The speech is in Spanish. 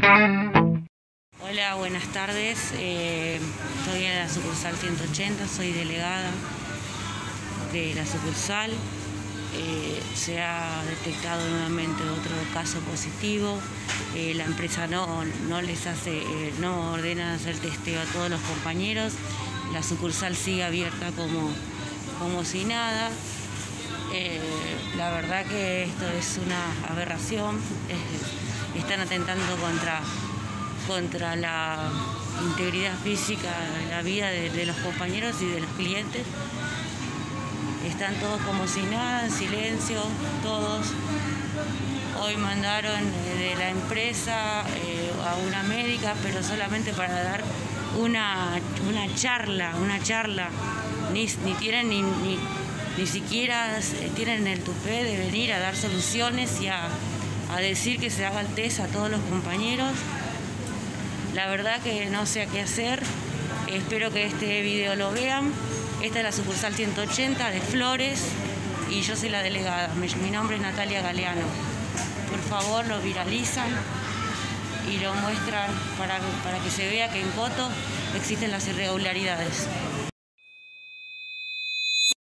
Hola, buenas tardes. Estoy en la sucursal 180, soy delegada de la sucursal. Se ha detectado nuevamente otro caso positivo. La empresa no ordena hacer testeo a todos los compañeros. La sucursal sigue abierta como si nada. La verdad que esto es una aberración. Están atentando contra la integridad física, la vida de los compañeros y de los clientes. Están todos como si nada, en silencio, todos. Hoy mandaron de la empresa a una médica, pero solamente para dar una charla. Ni siquiera tienen el tupé de venir a dar soluciones y a decir que se haga el test a todos los compañeros. La verdad que no sé qué hacer. Espero que este video lo vean. Esta es la sucursal 180 de Flores y yo soy la delegada. Mi nombre es Natalia Galeano. Por favor, lo viralizan y lo muestran para que se vea que en Coto existen las irregularidades.